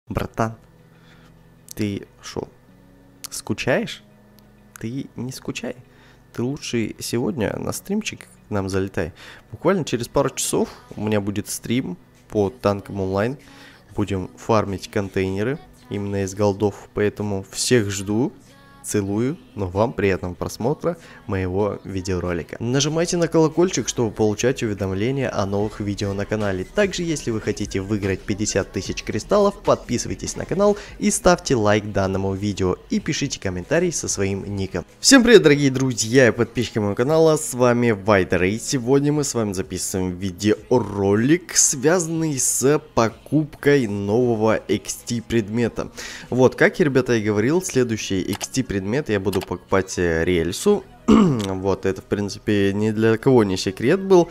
Братан, ты шо, скучаешь? Ты не скучай. Ты лучше сегодня на стримчик к нам залетай. Буквально через пару часов у меня будет стрим по танкам онлайн. Будем фармить контейнеры именно из голдов. Поэтому всех жду. Целую, но вам приятного просмотра моего видеоролика. Нажимайте на колокольчик, чтобы получать уведомления о новых видео на канале. Также, если вы хотите выиграть 50 тысяч кристаллов, подписывайтесь на канал и ставьте лайк данному видео. И пишите комментарий со своим ником. Всем привет, дорогие друзья и подписчики моего канала, с вами Вайдер. И сегодня мы с вами записываем видеоролик, связанный с покупкой нового XT предмета. Вот, как я, ребята, и говорил, следующий XT предмет я буду покупать рельсу. Вот, это, в принципе, ни для кого не секрет был.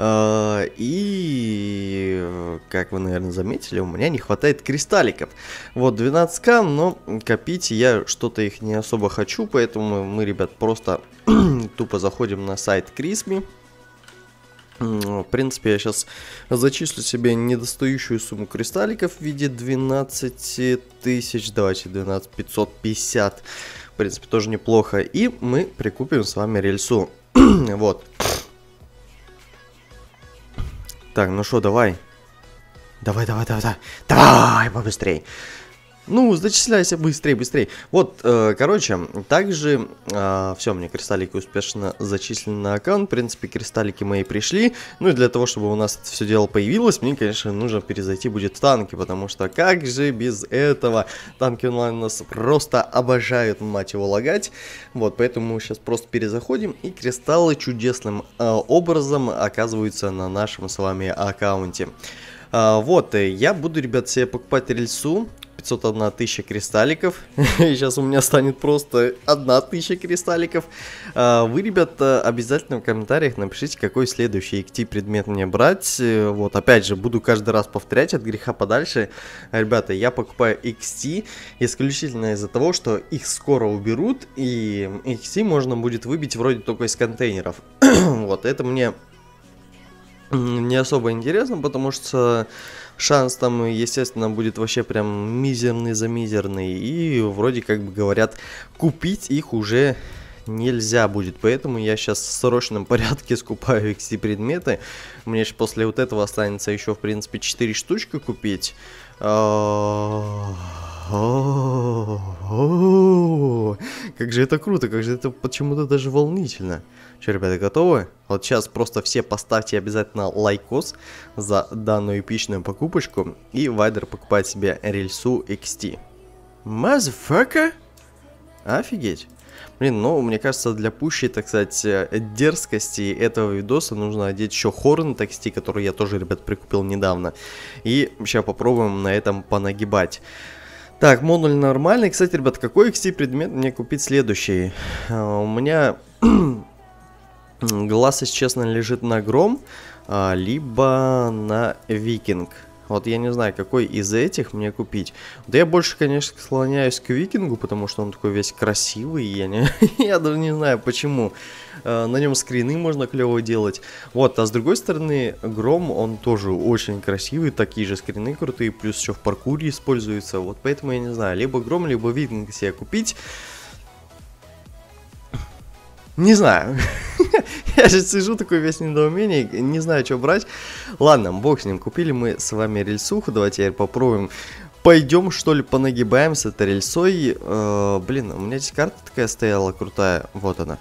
И, как вы, наверное, заметили, у меня не хватает кристалликов. Вот, 12к, но копить я что-то их не особо хочу, поэтому мы, ребят, просто тупо заходим на сайт Крисми. В принципе, я сейчас зачислю себе недостающую сумму кристалликов в виде 12 тысяч, давайте 12 550. В принципе, тоже неплохо. И мы прикупим с вами рельсу. Вот. Так, ну что, давай. Давай побыстрей. Ну, зачисляйся быстрее. Вот, короче, также, все, мне кристаллики успешно зачислены на аккаунт. В принципе, кристаллики мои пришли. Ну, и для того, чтобы у нас это все дело появилось, мне, конечно, нужно перезайти будет в танки. Потому что, как же без этого? Танки онлайн нас просто обожают, мать его, лагать. Вот, поэтому мы сейчас просто перезаходим. И кристаллы чудесным образом оказываются на нашем с вами аккаунте. Вот, я буду, ребят, себе покупать рельсу. 501 тысяча кристалликов. И сейчас у меня станет просто 1000 кристалликов. Вы, ребята, обязательно в комментариях напишите, какой следующий XT предмет мне брать. Вот, опять же, буду каждый раз повторять от греха подальше. Ребята, я покупаю XT исключительно из-за того, что их скоро уберут. И XT можно будет выбить вроде только из контейнеров. Вот, это мне не особо интересно, потому что шанс там, естественно, будет вообще прям мизерный. И вроде как бы говорят, купить их уже нельзя будет. Поэтому я сейчас в срочном порядке скупаю XT предметы. Мне же после вот этого останется еще, в принципе, 4 штучки купить. Как же это круто, как же это почему-то даже волнительно. Что, ребята, готовы? Вот сейчас просто все поставьте обязательно лайкос за данную эпичную покупочку. И Вайдер покупает себе рельсу XT. Motherfucker? Офигеть. Блин, ну, мне кажется, для пущей, так сказать, дерзкости этого видоса нужно одеть еще Хорн XT, который я тоже, ребят, прикупил недавно. И сейчас попробуем на этом понагибать. Так, модуль нормальный. Кстати, ребят, какой XT предмет мне купить следующий? У меня глаз, если честно, лежит на Гром, либо на Викинг. Вот я не знаю, какой из этих мне купить. Да я больше, конечно, склоняюсь к Викингу, потому что он такой весь красивый. Я даже не знаю почему. На нем скрины можно клево делать. Вот, а с другой стороны, Гром, он тоже очень красивый. Такие же скрины крутые, плюс еще в паркуре используется. Вот поэтому я не знаю, либо Гром, либо Викинг себе купить. Не знаю. Я же сижу такой весь недоумение, не знаю, что брать. Ладно, бог с ним. Купили мы с вами рельсуху. Давайте попробуем. Пойдем, что ли, понагибаем с этой рельсой. Блин, у меня здесь карта такая стояла крутая. Вот она.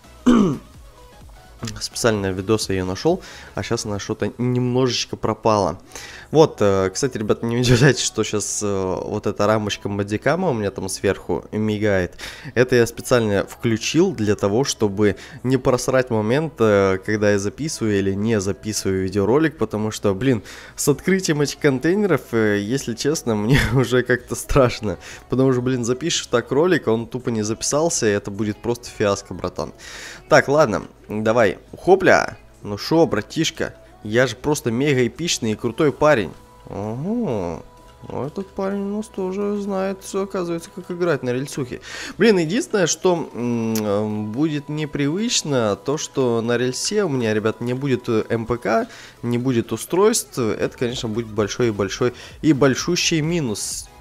Специально видосы ее нашел, а сейчас она что-то немножечко пропала. Вот, кстати, ребят, не удивляйтесь, что сейчас вот эта рамочка модикама у меня там сверху мигает. Это я специально включил для того, чтобы не просрать момент, когда я записываю или не записываю видеоролик, потому что, блин, с открытием этих контейнеров, если честно, мне уже как-то страшно. Потому что, блин, запишешь так ролик, он тупо не записался, и это будет просто фиаско, братан. Так, ладно, давай, хопля. Ну шо, братишка, я же просто мега эпичный и крутой парень. Ого, этот парень у нас тоже знает, оказывается, как играть на рельсухе. Блин, единственное, что будет непривычно, то, что на рельсе у меня, ребят, не будет МПК, не будет устройств. Это, конечно, будет большой и большущий минус.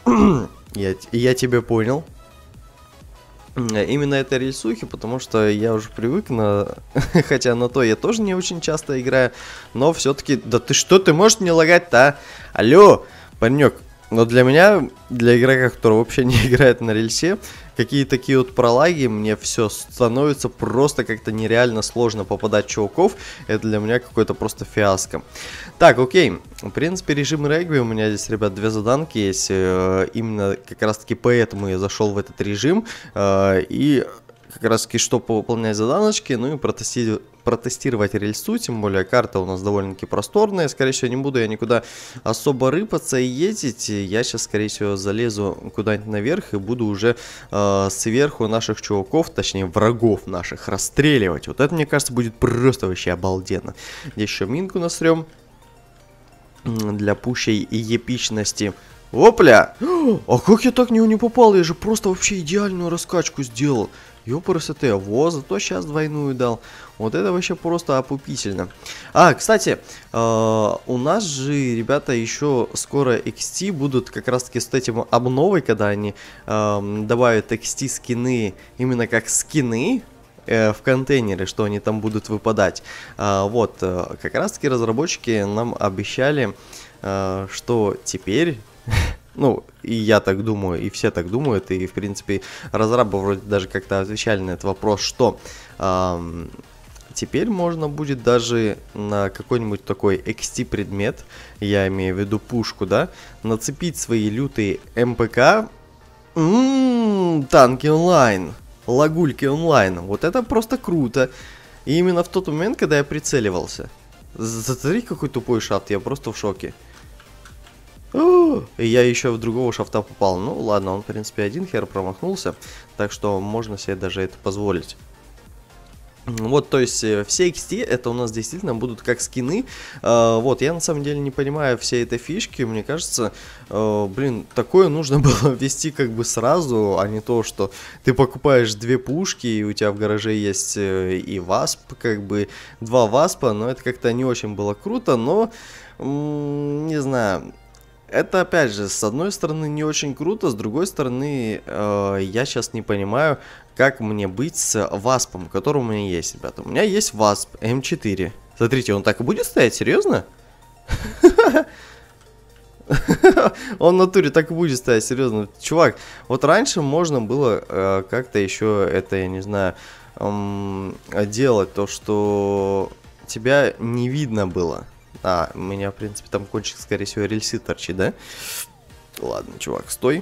Я тебя понял. Именно это рельсухи, потому что я уже привык на... Хотя на то я тоже не очень часто играю. Но все-таки... Да ты что, ты можешь не лагать-то, а? Алло, паренек. Но для меня, для игрока, который вообще не играет на рельсе, какие такие вот пролаги, мне все становится просто как-то нереально сложно попадать чуваков. Это для меня какой-то просто фиаско. Так, окей. В принципе, режим регби у меня здесь, ребят, 2 заданки есть. Именно как раз-таки поэтому я зашел в этот режим. И как раз-таки, чтобы выполнять заданочки, ну и протестировать рельсу, тем более карта у нас довольно-таки просторная, скорее всего, не буду я никуда особо рыпаться и ездить, я сейчас, скорее всего, залезу куда-нибудь наверх и буду уже сверху наших чуваков, точнее, врагов наших расстреливать. Вот это, мне кажется, будет просто вообще обалденно. Здесь еще минку насрем для пущей и эпичности. Опля! А как я так не попал? Я же просто вообще идеальную раскачку сделал. Ёпрст, во, зато сейчас двойную дал. Вот это вообще просто опупительно. А, кстати, у нас же, ребята, еще скоро XT будут как раз таки с этим обновой, когда они добавят XT скины именно как скины в контейнере, что они там будут выпадать. Вот, как раз таки разработчики нам обещали, что теперь... Ну, и я так думаю, и все так думают, и, в принципе, разрабы вроде даже как-то отвечали на этот вопрос, что теперь можно будет даже на какой-нибудь такой XT предмет, я имею в виду пушку, да, нацепить свои лютые МПК, танки онлайн, лагульки онлайн, вот это просто круто. И именно в тот момент, когда я прицеливался, смотри, какой тупой шафт, я просто в шоке. И я еще в другого шафта попал. Ну ладно, он в принципе один хер промахнулся. Так что можно себе даже это позволить. Вот, то есть все XT это у нас действительно будут как скины. Вот, я на самом деле не понимаю всей этой фишки. Мне кажется, блин, такое нужно было ввести как бы сразу, а не то, что ты покупаешь 2 пушки, и у тебя в гараже есть и васп, как бы 2 васпа. Но это как-то не очень было круто, но не знаю. Это, опять же, с одной стороны не очень круто, с другой стороны, я сейчас не понимаю, как мне быть с васпом, который у меня есть, ребята. У меня есть васп М4. Смотрите, он так и будет стоять, серьезно? Он в натуре так и будет стоять, серьезно. Чувак, вот раньше можно было как-то еще это, я не знаю, делать то, что тебя не видно было. А, у меня, в принципе, там кончик, скорее всего, рельсы торчит, да? Ладно, чувак, стой.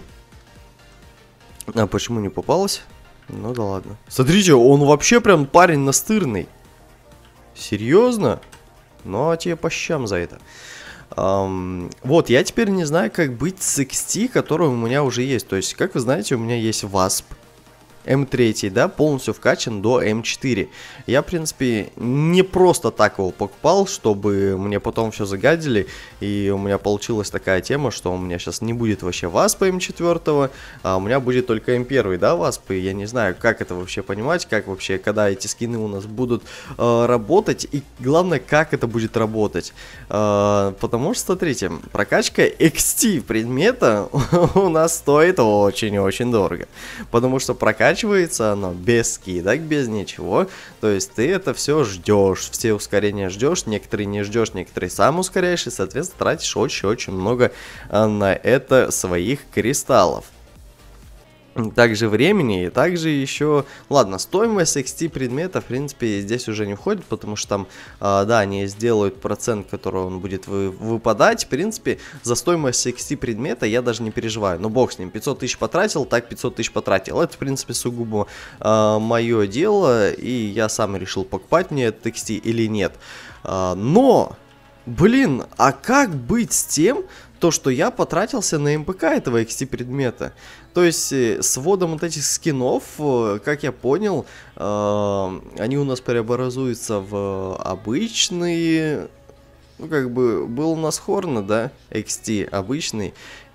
А почему не попалось? Ну да ладно. Смотрите, он вообще прям парень настырный. Серьезно? Ну, а тебе по щам за это. Вот, я теперь не знаю, как быть с XT, который у меня уже есть. То есть, как вы знаете, у меня есть васп. М3, да, полностью вкачан до М4. Я, в принципе, не просто так его покупал, чтобы мне потом все загадили, и у меня получилась такая тема, что у меня сейчас не будет вообще васпа М4, а у меня будет только М1, да, васпы. Я не знаю, как это вообще понимать, как вообще, когда эти скины у нас будут работать, и главное, как это будет работать. Потому что, смотрите, прокачка XT предмета у нас стоит очень-очень дорого, потому что прокачивается оно без скидок, без ничего. То есть ты это все ждешь, все ускорения ждешь, некоторые не ждешь, некоторые сам ускоряешь, и, соответственно, тратишь очень-очень много на это своих кристаллов. Также времени и также еще... Ладно, стоимость XT предмета, в принципе, здесь уже не входит, потому что там, да, они сделают процент, который он будет выпадать. В принципе, за стоимость XT предмета я даже не переживаю. Но бог с ним, 500 тысяч потратил, так 500 тысяч потратил. Это, в принципе, сугубо мое дело, и я сам решил, покупать мне этот XT или нет. Но, блин, а как быть с тем... То, что я потратился на МПК этого XT предмета. То есть, с вводом вот этих скинов, как я понял, они у нас преобразуются в обычные... Ну, как бы, был у нас Хорна, да, XT обычный,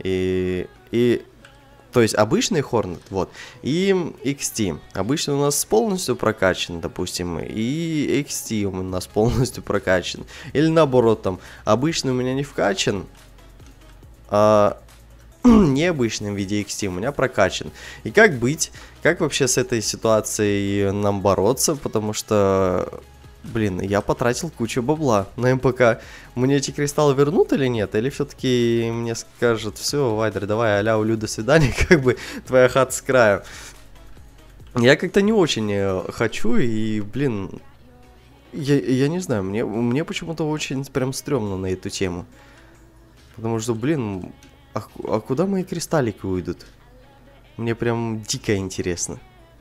то есть, обычный Хорнет, вот, и XT. Обычно у нас полностью прокачан, допустим, и XT у нас полностью прокачан. Или наоборот, там, обычный у меня не вкачан, необычном виде XT, у меня прокачан. И как быть? Как вообще с этой ситуацией нам бороться? Потому что, блин, я потратил кучу бабла на МПК. Мне эти кристаллы вернут или нет? Или все-таки мне скажут, все, Вайдер, давай, аля, улю, до свидания, как бы твоя хата с краю. Я как-то не очень хочу, и, блин, я не знаю, мне почему-то очень прям стрёмно на эту тему. Потому что, блин, а куда мои кристаллики уйдут? Мне прям дико интересно.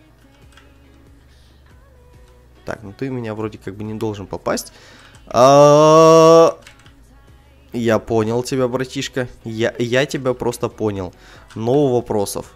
Так, ну ты меня вроде как бы не должен попасть. Я понял тебя, братишка. Я тебя просто понял. No вопросов.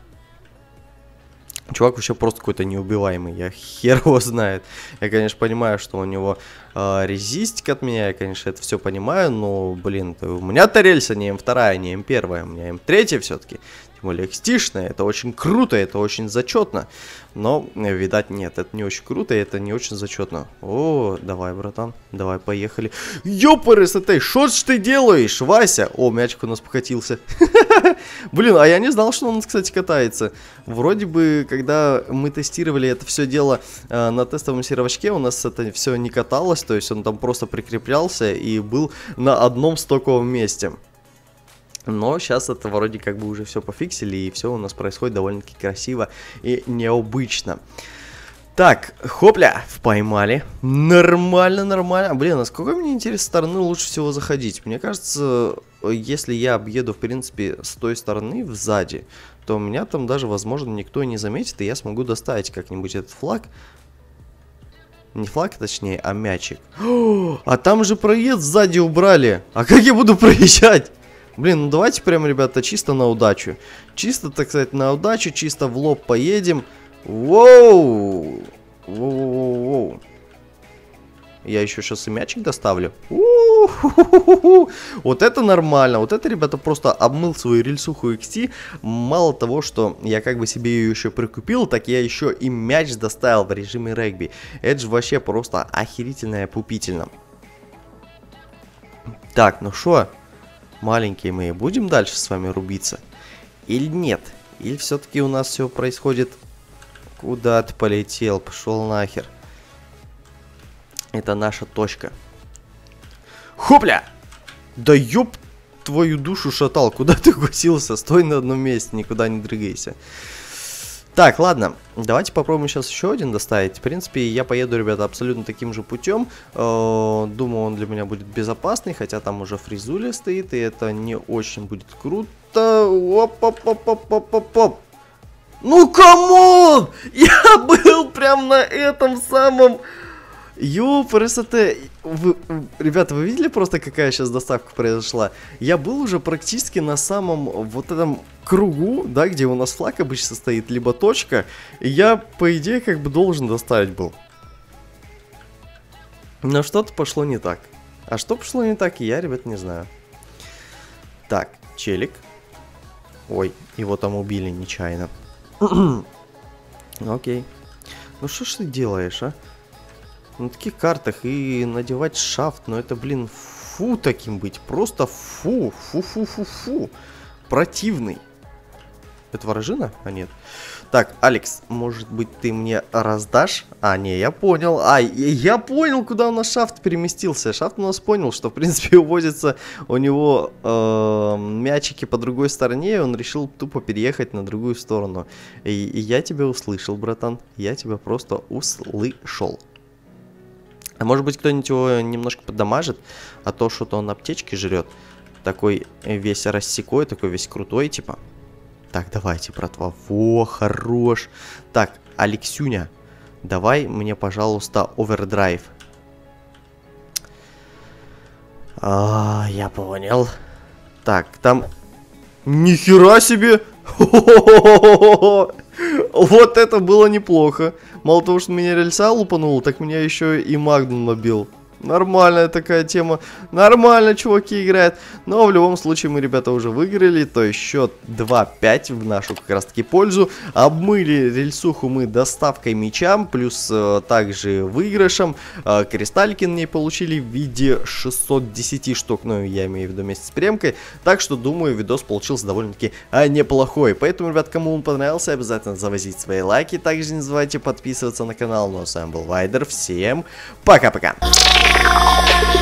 Чувак вообще просто какой-то неубиваемый, я хер его знает. Я, конечно, понимаю, что у него резистик от меня, я, конечно, это все понимаю, но, блин, у меня-то рельса не М2, не М1, у меня М3 все-таки. Тем более XT-шная, это очень круто, это очень зачетно. Но, видать, нет, это не очень круто, и это не очень зачетно. О, давай, братан, давай, поехали. Ёпарас, что ж ты делаешь, Вася? О, мячик у нас покатился. Блин, а я не знал, что он, кстати, катается. Вроде бы, когда мы тестировали это все дело на тестовом сервачке, у нас это все не каталось, то есть он там просто прикреплялся и был на одном стоковом месте. Но сейчас это вроде как бы уже все пофиксили, и все у нас происходит довольно-таки красиво и необычно. Так, хопля, поймали. Нормально, нормально. Блин, а с какой мне интересной стороны лучше всего заходить? Мне кажется, если я объеду, в принципе, с той стороны, сзади, то меня там даже, возможно, никто не заметит, и я смогу доставить как-нибудь этот флаг. Не флаг, точнее, а мячик. А там же проезд сзади убрали. А как я буду проезжать? Блин, ну давайте прям, ребята, чисто на удачу. Чисто, так сказать, на удачу, чисто в лоб поедем. Воу! Воу-воу-воу. Я еще сейчас и мячик доставлю. Вот это нормально. Вот это, ребята, просто обмыл свою рельсуху XT. Мало того, что я как бы себе ее еще прикупил, так я еще и мяч доставил в режиме регби. Это же вообще просто охерительно и пупительно. Так, ну что, маленькие мы, будем дальше с вами рубиться? Или нет? Или все-таки у нас все происходит... Куда ты полетел? Пошел нахер. Это наша точка. Хопля! Да ёб твою душу, шатал. Куда ты гусился? Стой на одном месте, никуда не дрыгайся. Так, ладно. Давайте попробуем сейчас еще один доставить. В принципе, я поеду, ребята, абсолютно таким же путем. Думаю, он для меня будет безопасный, хотя там уже фризуля стоит, и это не очень будет круто. Оп-оп-оп-оп-оп-оп-оп. Ну, камон! Я был прям на этом самом... Ёпрст, ребята, вы видели просто, какая сейчас доставка произошла? Я был уже практически на самом вот этом кругу, да, где у нас флаг обычно стоит, либо точка. И я, по идее, как бы должен доставить был. Но что-то пошло не так. А что пошло не так, я, ребят, не знаю. Так, челик. Ой, его там убили нечаянно. Окей. Ну что ж ты делаешь, а? На таких картах и надевать шафт, но это, блин, фу таким быть. Просто фу, фу-фу-фу-фу. Противный. Это вражина? А, нет. Так, Алекс, может быть, ты мне раздашь? А, не, я понял. А, я понял, куда у нас шафт переместился. Шафт у нас понял, что, в принципе, увозится у него мячики по другой стороне, и он решил тупо переехать на другую сторону. И я тебя услышал, братан. Я тебя просто услышал. А может быть, кто-нибудь его немножко поддамажит, а то что-то он аптечки жрет. Такой весь рассекой, такой весь крутой, типа. Так, давайте, братва. Во, хорош. Так, Алексюня, давай мне, пожалуйста, овердрайв. Я понял. Так, там... Нихера себе! Вот это было неплохо. Мало того, что меня рельса лупануло, так меня еще и магнум набил. Нормальная такая тема. Нормально чуваки играют. Но в любом случае мы, ребята, уже выиграли. То есть счет 2-5 в нашу как раз таки пользу. Обмыли рельсуху мы доставкой мячам. Плюс также выигрышем. Кристаллики на ней получили в виде 610 штук. Ну, я имею в виду вместе с премкой. Так что, думаю, видос получился довольно-таки неплохой. Поэтому, ребят, кому он понравился, обязательно завозить свои лайки. Также не забывайте подписываться на канал. Ну а с вами был Вайдер. Всем пока-пока.